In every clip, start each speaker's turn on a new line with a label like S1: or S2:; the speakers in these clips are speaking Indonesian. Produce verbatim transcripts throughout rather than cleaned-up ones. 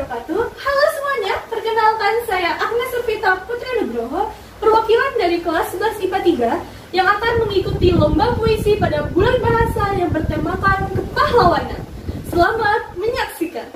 S1: wabarakatuh. Halo semuanya, perkenalkan saya Agnes Nurvita Putri Nugroho, perwakilan dari kelas sebelas I P A tiga yang akan mengikuti Lomba Puisi pada Bulan Bahasa yang bertemakan kepahlawanan. Selamat menyaksikan.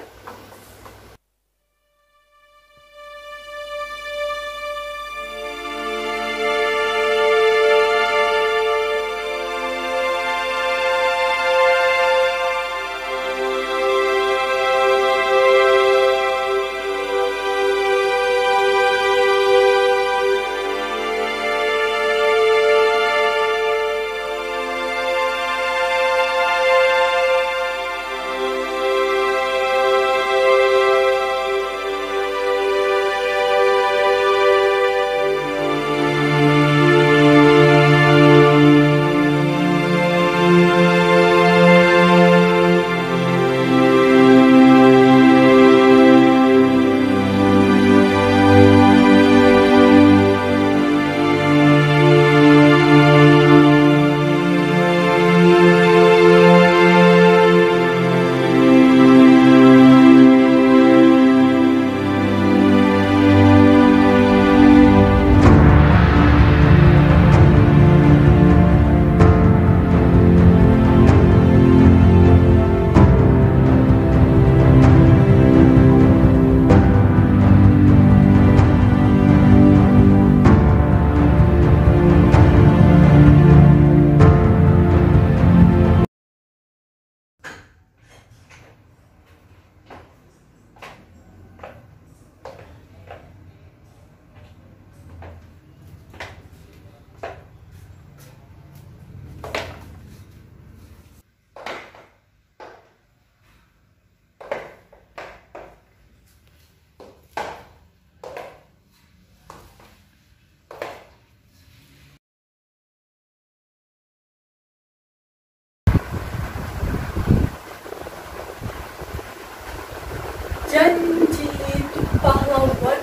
S1: Janji Pahlawan,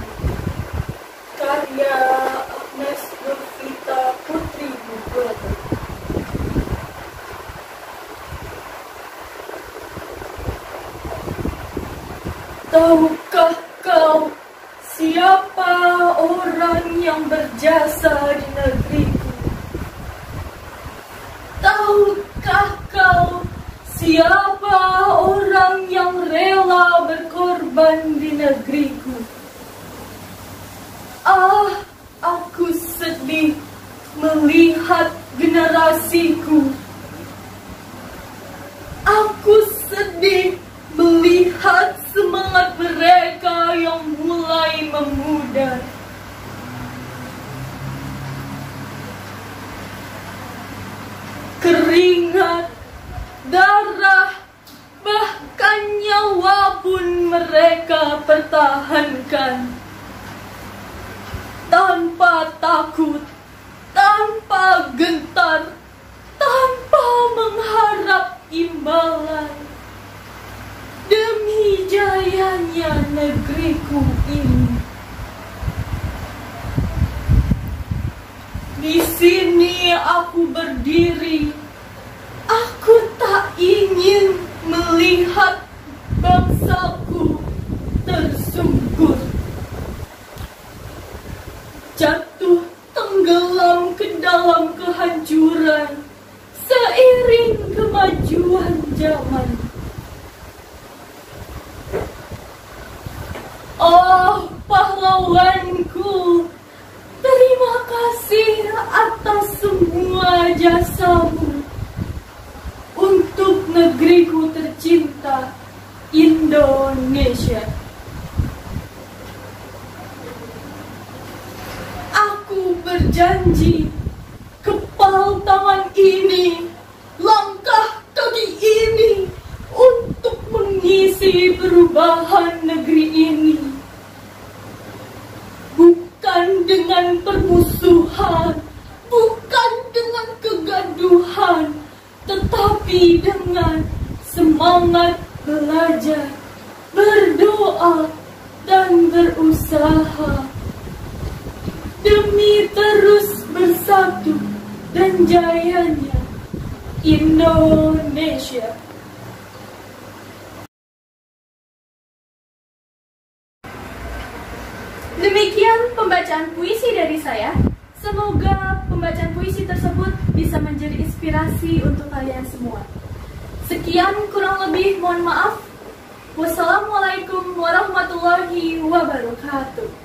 S1: karya Agnes Nurvita Putri Nugroho. Tahukah kau siapa orang yang berjasa di negeriku? Tahukah kau siapa orang yang rela berkorban di negeriku? Ah, aku sedih melihat generasiku. Aku sedih melihat semangat mereka yang mulai memudar. Keringat, darah, bahkan nyawa pun mereka pertahankan. Tanpa takut, tanpa gentar, tanpa mengharap imbalan. Demi jayanya negeriku ini. Di sini aku berdiri. Aku tak ingin melihat bangsaku tersungkur, jatuh tenggelam ke dalam kehancuran seiring kemajuan zaman. Oh pahlawanku, terima kasih atas semua jasamu untuk negeriku tercinta, Indonesia. Aku berjanji, kepal tangan ini, langkah kaki ini, untuk mengisi perubahan negeri ini. Bukan dengan permusuhan, bukan dengan kegaduhan, tetapi dengan semangat belajar, berdoa, dan berusaha demi terus bersatu dan jayanya Indonesia. Demikian pembacaan puisi dari saya. Semoga pembacaan puisi tersebut bisa menjadi inspirasi untuk kalian semua. Sekian, kurang lebih mohon maaf. Wassalamualaikum warahmatullahi wabarakatuh.